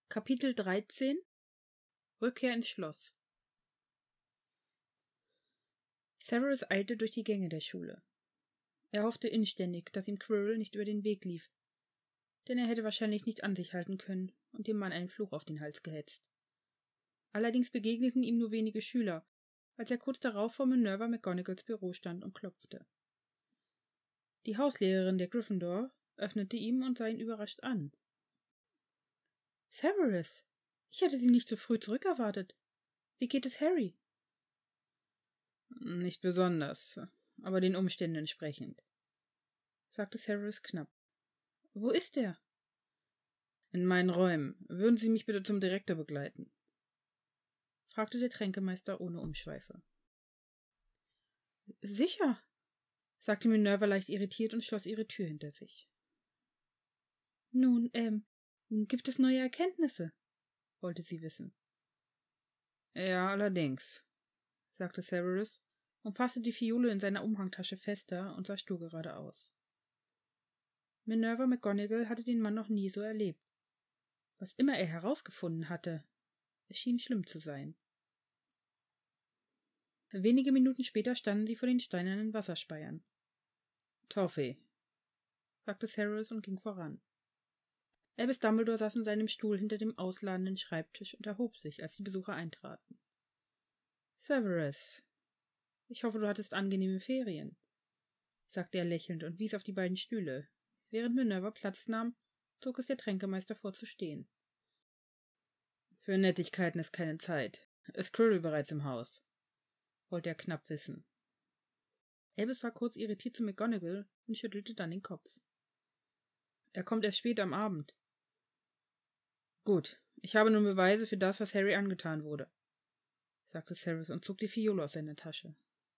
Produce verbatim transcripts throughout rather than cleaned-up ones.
Kapitel dreizehn Rückkehr ins Schloss. Severus eilte durch die Gänge der Schule. Er hoffte inständig, dass ihm Quirrell nicht über den Weg lief, denn er hätte wahrscheinlich nicht an sich halten können und dem Mann einen Fluch auf den Hals gehetzt. Allerdings begegneten ihm nur wenige Schüler, als er kurz darauf vor Minerva McGonagalls Büro stand und klopfte. Die Hauslehrerin der Gryffindor öffnete ihm und sah ihn überrascht an. »Severus, ich hätte Sie nicht so früh zurückerwartet. Wie geht es Harry?« »Nicht besonders, aber den Umständen entsprechend«, sagte Severus knapp. »Wo ist er?« »In meinen Räumen. Würden Sie mich bitte zum Direktor begleiten?« fragte der Tränkemeister ohne Umschweife. »Sicher«, sagte Minerva leicht irritiert und schloss ihre Tür hinter sich. »Nun, ähm, gibt es neue Erkenntnisse?« wollte sie wissen. »Ja, allerdings«, sagte Severus und fasste die Fiole in seiner Umhangtasche fester und sah stur geradeaus. Minerva McGonagall hatte den Mann noch nie so erlebt. Was immer er herausgefunden hatte, es schien schlimm zu sein. Wenige Minuten später standen sie vor den steinernen Wasserspeiern. »Toffee«, sagte Severus und ging voran. Albus Dumbledore saß in seinem Stuhl hinter dem ausladenden Schreibtisch und erhob sich, als die Besucher eintraten. »Severus, ich hoffe, du hattest angenehme Ferien«, sagte er lächelnd und wies auf die beiden Stühle. Während Minerva Platz nahm, zog es der Tränkemeister vor zu stehen. »Für Nettigkeiten ist keine Zeit. Ist Quirrell bereits im Haus?« wollte er knapp wissen. Albus sah kurz irritiert zu McGonagall und schüttelte dann den Kopf. »Er kommt erst spät am Abend.« »Gut, ich habe nun Beweise für das, was Harry angetan wurde«, sagte Severus und zog die Fiole aus seiner Tasche.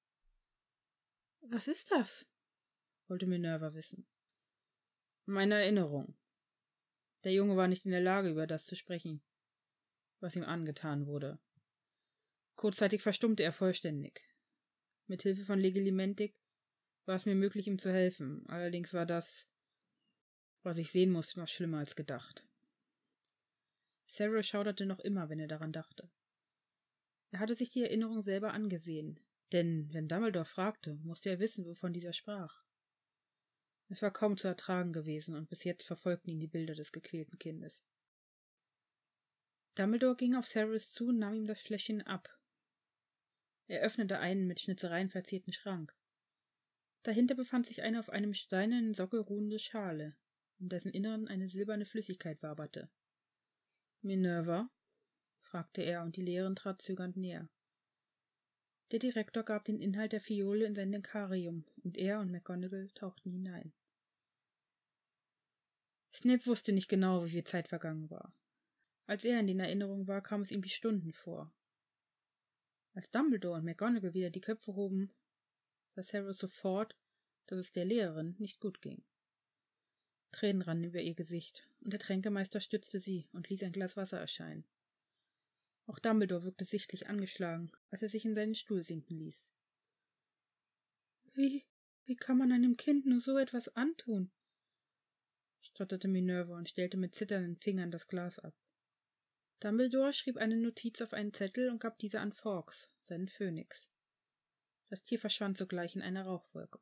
»Was ist das?« wollte Minerva wissen. »Meine Erinnerung. Der Junge war nicht in der Lage, über das zu sprechen, was ihm angetan wurde. Kurzzeitig verstummte er vollständig. Mit Hilfe von Legilimentik war es mir möglich, ihm zu helfen. Allerdings war das, was ich sehen musste, noch schlimmer als gedacht.« Severus schauderte noch immer, wenn er daran dachte. Er hatte sich die Erinnerung selber angesehen, denn wenn Dumbledore fragte, musste er wissen, wovon dieser sprach. Es war kaum zu ertragen gewesen, und bis jetzt verfolgten ihn die Bilder des gequälten Kindes. Dumbledore ging auf Severus zu und nahm ihm das Fläschchen ab. Er öffnete einen mit Schnitzereien verzierten Schrank. Dahinter befand sich eine auf einem steinernen Sockel ruhende Schale, in dessen Inneren eine silberne Flüssigkeit waberte. »Minerva?« fragte er, und die Lehrerin trat zögernd näher. Der Direktor gab den Inhalt der Fiole in sein Denkarium, und er und McGonagall tauchten hinein. Snape wusste nicht genau, wie viel Zeit vergangen war. Als er in den Erinnerungen war, kam es ihm wie Stunden vor. Als Dumbledore und McGonagall wieder die Köpfe hoben, sah Severus sofort, dass es der Lehrerin nicht gut ging. Tränen rannen über ihr Gesicht, und der Tränkemeister stützte sie und ließ ein Glas Wasser erscheinen. Auch Dumbledore wirkte sichtlich angeschlagen, als er sich in seinen Stuhl sinken ließ. Wie, wie kann man einem Kind nur so etwas antun?« stotterte Minerva und stellte mit zitternden Fingern das Glas ab. Dumbledore schrieb eine Notiz auf einen Zettel und gab diese an Fawkes, seinen Phönix. Das Tier verschwand sogleich in einer Rauchwolke.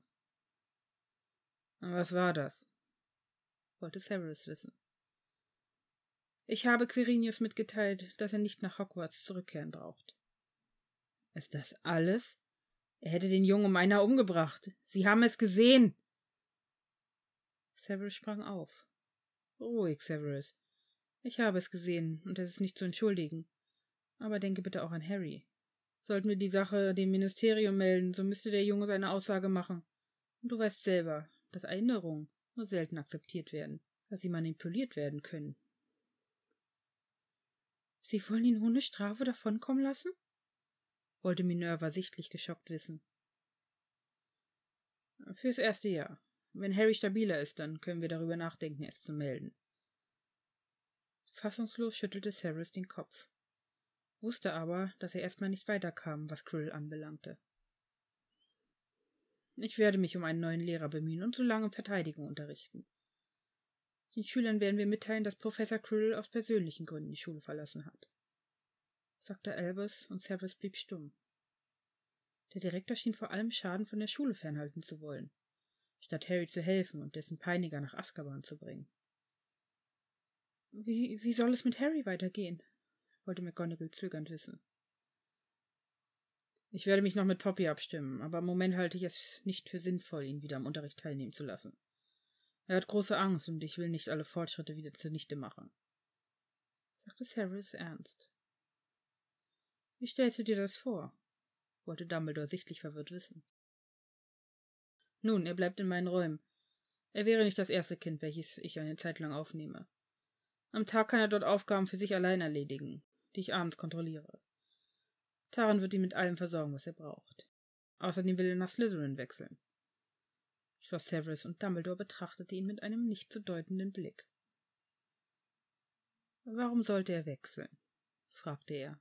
»Was war das?« wollte Severus wissen. »Ich habe Quirinius mitgeteilt, dass er nicht nach Hogwarts zurückkehren braucht.« »Ist das alles? Er hätte den Jungen um einer umgebracht. Sie haben es gesehen!« Severus sprang auf. »Ruhig, Severus. Ich habe es gesehen, und es ist nicht zu entschuldigen. Aber denke bitte auch an Harry. Sollten wir die Sache dem Ministerium melden, so müsste der Junge seine Aussage machen. Und du weißt selber, dass Erinnerungen nur selten akzeptiert werden, dass sie manipuliert werden können.« »Sie wollen ihn ohne Strafe davonkommen lassen?« wollte Minerva sichtlich geschockt wissen. »Fürs erste Jahr. Wenn Harry stabiler ist, dann können wir darüber nachdenken, es zu melden.« Fassungslos schüttelte Severus den Kopf, wusste aber, dass er erstmal nicht weiterkam, was Quirrell anbelangte. »Ich werde mich um einen neuen Lehrer bemühen und so lange Verteidigung unterrichten. Den Schülern werden wir mitteilen, dass Professor Quirrell aus persönlichen Gründen die Schule verlassen hat, sagte Albus, und Severus blieb stumm. Der Direktor schien vor allem Schaden von der Schule fernhalten zu wollen, statt Harry zu helfen und dessen Peiniger nach Azkaban zu bringen. Wie, wie soll es mit Harry weitergehen? Wollte McGonagall zögernd wissen. Ich werde mich noch mit Poppy abstimmen, aber im Moment halte ich es nicht für sinnvoll, ihn wieder am Unterricht teilnehmen zu lassen. Er hat große Angst und ich will nicht alle Fortschritte wieder zunichte machen, sagte Severus ernst. Wie stellst du dir das vor? Wollte Dumbledore sichtlich verwirrt wissen. Nun, er bleibt in meinen Räumen. Er wäre nicht das erste Kind, welches ich eine Zeit lang aufnehme. Am Tag kann er dort Aufgaben für sich allein erledigen, die ich abends kontrolliere. Taran wird ihn mit allem versorgen, was er braucht. Außerdem will er nach Slytherin wechseln, schloss Severus, und Dumbledore betrachtete ihn mit einem nicht zu deutenden Blick. Warum sollte er wechseln? Fragte er.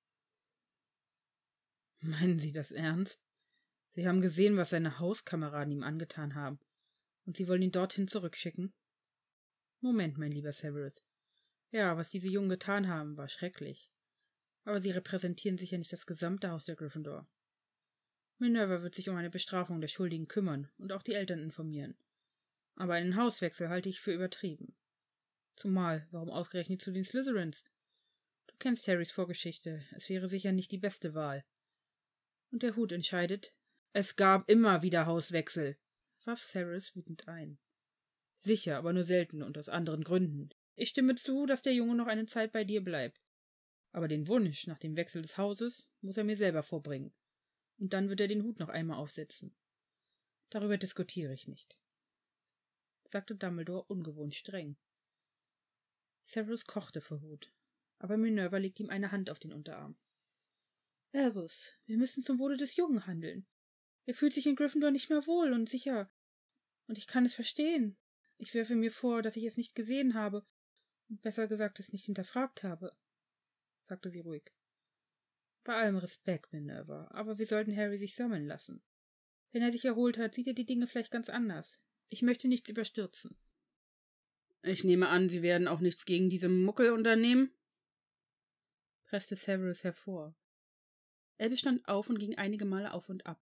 Meinen Sie das ernst? Sie haben gesehen, was seine Hauskameraden ihm angetan haben, und Sie wollen ihn dorthin zurückschicken? Moment, mein lieber Severus. Ja, was diese Jungen getan haben, war schrecklich. Aber sie repräsentieren sicher nicht das gesamte Haus der Gryffindor. Minerva wird sich um eine Bestrafung der Schuldigen kümmern und auch die Eltern informieren. Aber einen Hauswechsel halte ich für übertrieben. Zumal, warum ausgerechnet zu den Slytherins? Du kennst Harrys Vorgeschichte, es wäre sicher nicht die beste Wahl. Und der Hut entscheidet, es gab immer wieder Hauswechsel, warf Severus wütend ein. Sicher, aber nur selten und aus anderen Gründen. Ich stimme zu, dass der Junge noch eine Zeit bei dir bleibt. Aber den Wunsch nach dem Wechsel des Hauses muss er mir selber vorbringen. Und dann wird er den Hut noch einmal aufsetzen. Darüber diskutiere ich nicht, sagte Dumbledore ungewohnt streng. Severus kochte vor Wut, aber Minerva legte ihm eine Hand auf den Unterarm. Albus, wir müssen zum Wohle des Jungen handeln. Er fühlt sich in Gryffindor nicht mehr wohl und sicher. Und ich kann es verstehen. Ich werfe mir vor, dass ich es nicht gesehen habe und besser gesagt es nicht hinterfragt habe, sagte sie ruhig. Bei allem Respekt, Minerva, aber wir sollten Harry sich sammeln lassen. Wenn er sich erholt hat, sieht er die Dinge vielleicht ganz anders. Ich möchte nichts überstürzen. Ich nehme an, Sie werden auch nichts gegen diese Muckel unternehmen? Presste Severus hervor. Albus stand auf und ging einige Male auf und ab.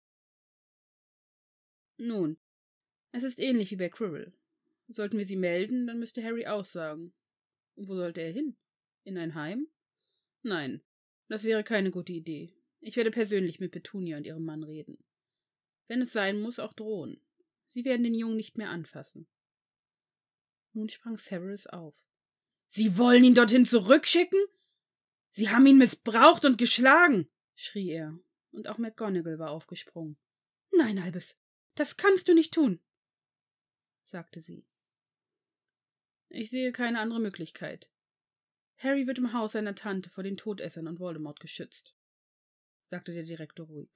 Nun, es ist ähnlich wie bei Quirrell. Sollten wir sie melden, dann müsste Harry aussagen. Und wo sollte er hin? In ein Heim? Nein, das wäre keine gute Idee. Ich werde persönlich mit Petunia und ihrem Mann reden. Wenn es sein muss, auch drohen. Sie werden den Jungen nicht mehr anfassen. Nun sprang Severus auf. »Sie wollen ihn dorthin zurückschicken? Sie haben ihn missbraucht und geschlagen!« schrie er, und auch McGonagall war aufgesprungen. »Nein, Albus, das kannst du nicht tun«, sagte sie. »Ich sehe keine andere Möglichkeit. Harry wird im Haus seiner Tante vor den Todessern und Voldemort geschützt«, sagte der Direktor ruhig.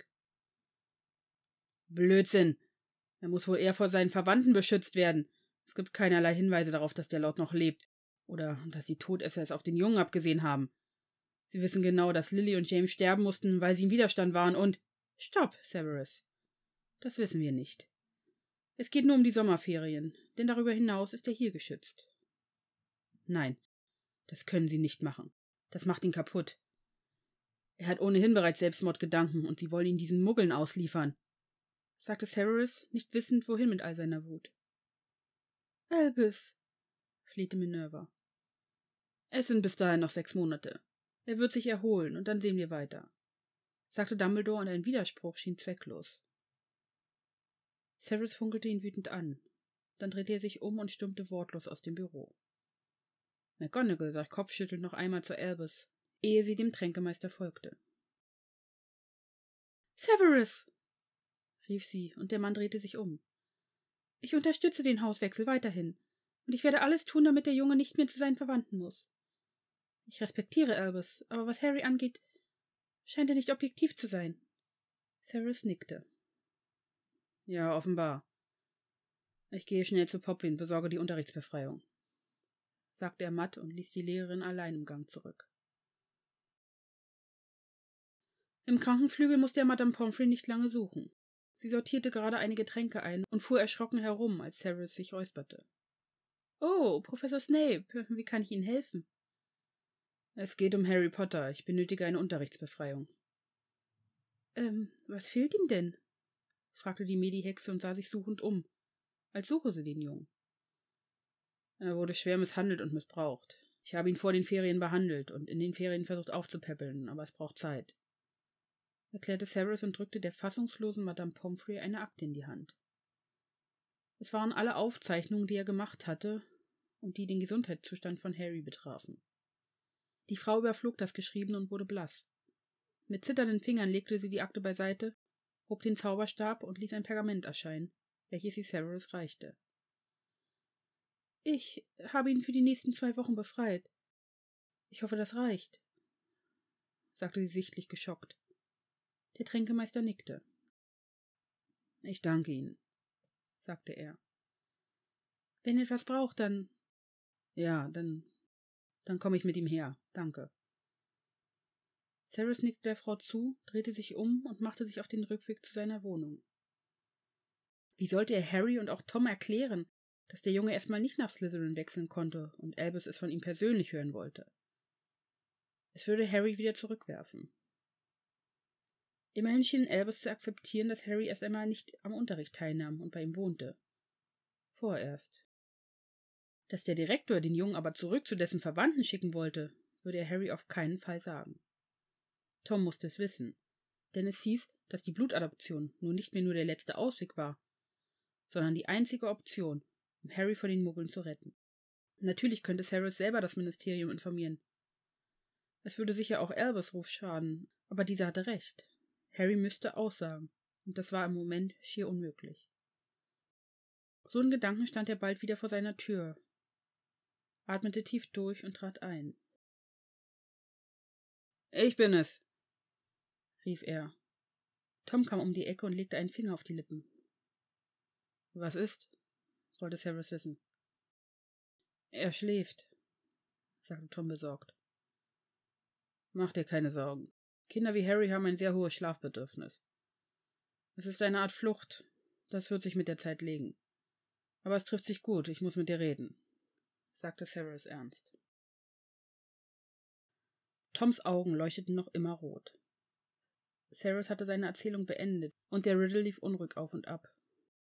»Blödsinn! Er muss wohl eher vor seinen Verwandten beschützt werden. Es gibt keinerlei Hinweise darauf, dass der Lord noch lebt oder dass die Todesser es auf den Jungen abgesehen haben. Sie wissen genau, dass Lily und James sterben mussten, weil sie im Widerstand waren und... Stopp, Severus. Das wissen wir nicht. Es geht nur um die Sommerferien, denn darüber hinaus ist er hier geschützt. Nein, das können Sie nicht machen. Das macht ihn kaputt. Er hat ohnehin bereits Selbstmordgedanken und Sie wollen ihn diesen Muggeln ausliefern«, sagte Severus, nicht wissend, wohin mit all seiner Wut. »Albus«, flehte Minerva. »Es sind bis dahin noch sechs Monate. Er wird sich erholen, und dann sehen wir weiter«, sagte Dumbledore, und ein Widerspruch schien zwecklos. Severus funkelte ihn wütend an. Dann drehte er sich um und stürmte wortlos aus dem Büro. McGonagall sah kopfschüttelnd noch einmal zu Albus, ehe sie dem Tränkemeister folgte. »Severus«, rief sie, und der Mann drehte sich um. »Ich unterstütze den Hauswechsel weiterhin, und ich werde alles tun, damit der Junge nicht mehr zu seinen Verwandten muss. Ich respektiere Albus, aber was Harry angeht, scheint er nicht objektiv zu sein.« Severus nickte. »Ja, offenbar. Ich gehe schnell zu Poppy und besorge die Unterrichtsbefreiung«, sagte er matt und ließ die Lehrerin allein im Gang zurück. Im Krankenflügel musste er Madame Pomfrey nicht lange suchen. Sie sortierte gerade einige Tränke ein und fuhr erschrocken herum, als Severus sich räusperte. »Oh, Professor Snape, wie kann ich Ihnen helfen?« »Es geht um Harry Potter. Ich benötige eine Unterrichtsbefreiung.« »Ähm, was fehlt ihm denn?« fragte die Medihexe und sah sich suchend um, als suche sie den Jungen. »Er wurde schwer misshandelt und missbraucht. Ich habe ihn vor den Ferien behandelt und in den Ferien versucht aufzupäppeln, aber es braucht Zeit«, erklärte Severus und drückte der fassungslosen Madame Pomfrey eine Akte in die Hand. Es waren alle Aufzeichnungen, die er gemacht hatte und die den Gesundheitszustand von Harry betrafen. Die Frau überflog das Geschriebene und wurde blass. Mit zitternden Fingern legte sie die Akte beiseite, hob den Zauberstab und ließ ein Pergament erscheinen, welches sie Severus reichte. »Ich habe ihn für die nächsten zwei Wochen befreit. Ich hoffe, das reicht«, sagte sie sichtlich geschockt. Der Tränkemeister nickte. »Ich danke Ihnen«, sagte er. »Wenn ihr etwas braucht, dann...« »Ja, dann... dann komme ich mit ihm her. Danke.« Severus nickte der Frau zu, drehte sich um und machte sich auf den Rückweg zu seiner Wohnung. Wie sollte er Harry und auch Tom erklären, dass der Junge erstmal nicht nach Slytherin wechseln konnte und Albus es von ihm persönlich hören wollte? Es würde Harry wieder zurückwerfen. Immerhin schien Albus zu akzeptieren, dass Harry erst einmal nicht am Unterricht teilnahm und bei ihm wohnte. Vorerst. Dass der Direktor den Jungen aber zurück zu dessen Verwandten schicken wollte, würde er Harry auf keinen Fall sagen. Tom musste es wissen, denn es hieß, dass die Blutadoption nun nicht mehr nur der letzte Ausweg war, sondern die einzige Option, um Harry vor den Muggeln zu retten. Natürlich könnte Severus selber das Ministerium informieren. Es würde sicher auch Albus Ruf schaden, aber dieser hatte recht. Harry müsste aussagen, und das war im Moment schier unmöglich. So in Gedanken stand er bald wieder vor seiner Tür, atmete tief durch und trat ein. »Ich bin es«, rief er. Tom kam um die Ecke und legte einen Finger auf die Lippen. »Was ist?« wollte Severus wissen. »Er schläft«, sagte Tom besorgt. »Mach dir keine Sorgen. Kinder wie Harry haben ein sehr hohes Schlafbedürfnis. Es ist eine Art Flucht, das wird sich mit der Zeit legen. Aber es trifft sich gut, ich muss mit dir reden«, sagte Severus ernst. Toms Augen leuchteten noch immer rot. Severus hatte seine Erzählung beendet, und der Riddle lief unruhig auf und ab.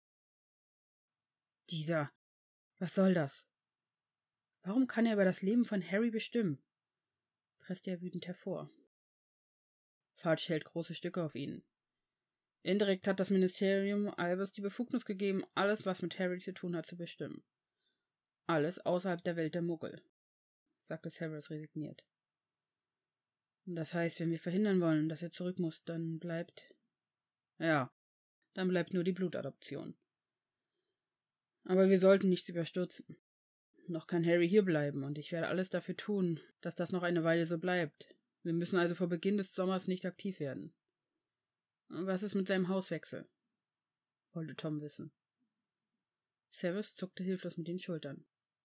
»Dieser... was soll das? Warum kann er über das Leben von Harry bestimmen?«, presste er wütend hervor. »Fudge hält große Stücke auf ihn. Indirekt hat das Ministerium Albus die Befugnis gegeben, alles, was mit Harry zu tun hat, zu bestimmen. Alles außerhalb der Welt der Muggel«, sagte Severus resigniert. »Das heißt, wenn wir verhindern wollen, dass er zurück muss, dann bleibt...« »Ja, dann bleibt nur die Blutadoption. Aber wir sollten nichts überstürzen. Noch kann Harry hier bleiben, und ich werde alles dafür tun, dass das noch eine Weile so bleibt. Wir müssen also vor Beginn des Sommers nicht aktiv werden.« »Was ist mit seinem Hauswechsel?«, wollte Tom wissen. Severus zuckte hilflos mit den Schultern.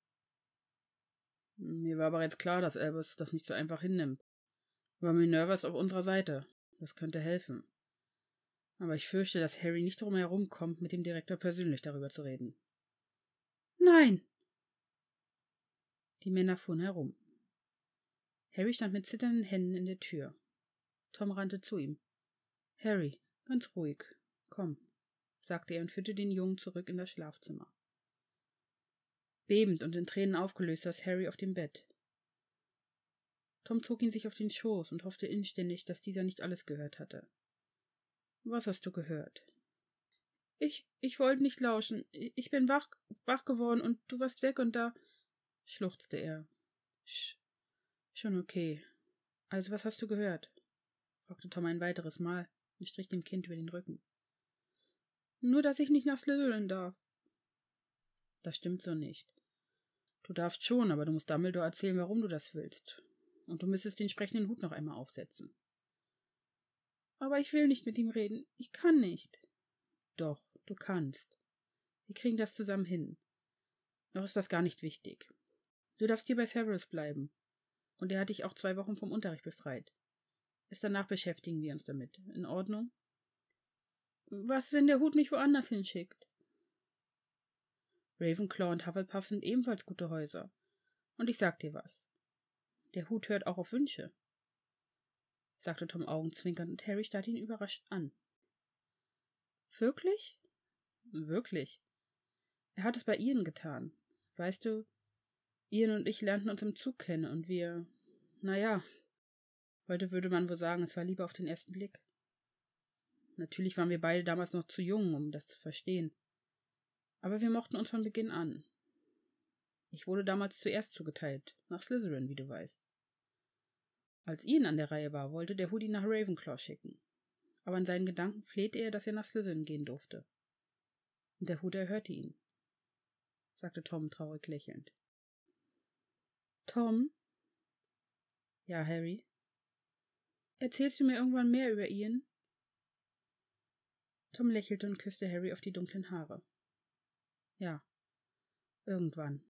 »Mir war bereits klar, dass Albus das nicht so einfach hinnimmt. Aber Minerva ist auf unserer Seite. Das könnte helfen. Aber ich fürchte, dass Harry nicht drum herum kommt, mit dem Direktor persönlich darüber zu reden.« »Nein!« Die Männer fuhren herum. Harry stand mit zitternden Händen in der Tür. Tom rannte zu ihm. »Harry, ganz ruhig. Komm«, sagte er und führte den Jungen zurück in das Schlafzimmer. Bebend und in Tränen aufgelöst saß Harry auf dem Bett. Tom zog ihn sich auf den Schoß und hoffte inständig, dass dieser nicht alles gehört hatte. »Was hast du gehört?« Ich, ich wollte nicht lauschen. Ich bin wach, wach geworden und du warst weg und da...« schluchzte er. »Sch, schon okay. Also, was hast du gehört?« fragte Tom ein weiteres Mal und strich dem Kind über den Rücken. »Nur, dass ich nicht nach Slytherin darf.« »Das stimmt so nicht. Du darfst schon, aber du musst Dumbledore erzählen, warum du das willst. Und du müsstest den sprechenden Hut noch einmal aufsetzen.« »Aber ich will nicht mit ihm reden. Ich kann nicht.« »Doch, du kannst. Wir kriegen das zusammen hin. Noch ist das gar nicht wichtig. Du darfst hier bei Severus bleiben. Und er hat dich auch zwei Wochen vom Unterricht befreit. Erst danach beschäftigen wir uns damit. In Ordnung?« »Was, wenn der Hut mich woanders hinschickt?« Ravenclaw und Hufflepuff sind ebenfalls gute Häuser. Und ich sag dir was. Der Hut hört auch auf Wünsche, sagte Tom augenzwinkernd, und Harry starrte ihn überrascht an. Wirklich? Wirklich. Er hat es bei Ian getan. Weißt du, Ian und ich lernten uns im Zug kennen und wir, naja, heute würde man wohl sagen, es war Liebe auf den ersten Blick. Natürlich waren wir beide damals noch zu jung, um das zu verstehen. Aber wir mochten uns von Beginn an. Ich wurde damals zuerst zugeteilt, nach Slytherin, wie du weißt. Als Ian an der Reihe war, wollte der Hut ihn nach Ravenclaw schicken. Aber in seinen Gedanken flehte er, dass er nach Slytherin gehen durfte. Und der Hut erhörte ihn, sagte Tom traurig lächelnd. Tom? Ja, Harry? Erzählst du mir irgendwann mehr über Ian? Tom lächelte und küsste Harry auf die dunklen Haare. Ja, irgendwann.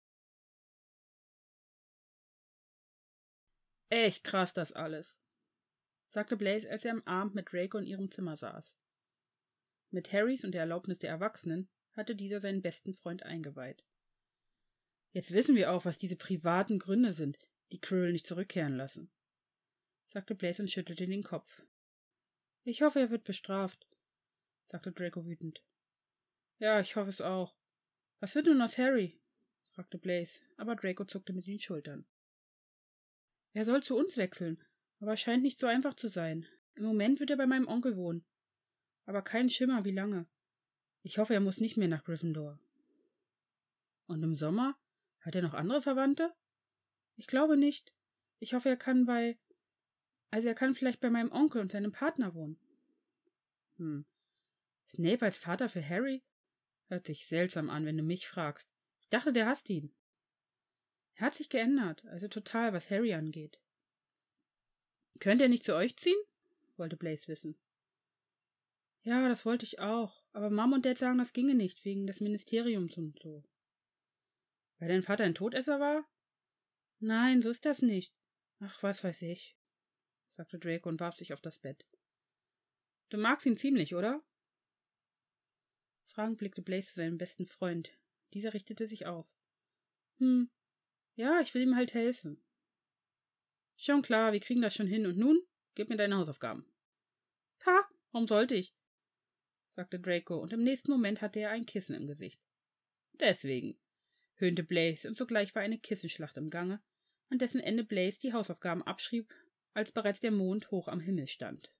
Echt krass das alles, sagte Blaise, als er am Abend mit Draco in ihrem Zimmer saß. Mit Harrys und der Erlaubnis der Erwachsenen hatte dieser seinen besten Freund eingeweiht. Jetzt wissen wir auch, was diese privaten Gründe sind, die Quirrell nicht zurückkehren lassen, sagte Blaise und schüttelte den Kopf. Ich hoffe, er wird bestraft, sagte Draco wütend. Ja, ich hoffe es auch. Was wird nun aus Harry? fragte Blaise, aber Draco zuckte mit den Schultern. Er soll zu uns wechseln, aber es scheint nicht so einfach zu sein. Im Moment wird er bei meinem Onkel wohnen. Aber kein Schimmer, wie lange. Ich hoffe, er muss nicht mehr nach Gryffindor. Und im Sommer? Hat er noch andere Verwandte? Ich glaube nicht. Ich hoffe, er kann bei... Also er kann vielleicht bei meinem Onkel und seinem Partner wohnen. Hm. Snape als Vater für Harry? Hört sich seltsam an, wenn du mich fragst. Ich dachte, der hasst ihn. Er hat sich geändert, also total, was Harry angeht. Könnt er nicht zu euch ziehen? Wollte Blaise wissen. Ja, das wollte ich auch, aber Mom und Dad sagen, das ginge nicht, wegen des Ministeriums und so. Weil dein Vater ein Todesser war? Nein, so ist das nicht. Ach, was weiß ich, sagte Draco und warf sich auf das Bett. Du magst ihn ziemlich, oder? Fragend blickte Blaise zu seinem besten Freund. Dieser richtete sich auf. Hm, ja, ich will ihm halt helfen. Schon klar, wir kriegen das schon hin. Und nun, gib mir deine Hausaufgaben. Ha, warum sollte ich? Sagte Draco, und im nächsten Moment hatte er ein Kissen im Gesicht. Deswegen, höhnte Blaise, und sogleich war eine Kissenschlacht im Gange, an dessen Ende Blaise die Hausaufgaben abschrieb, als bereits der Mond hoch am Himmel stand.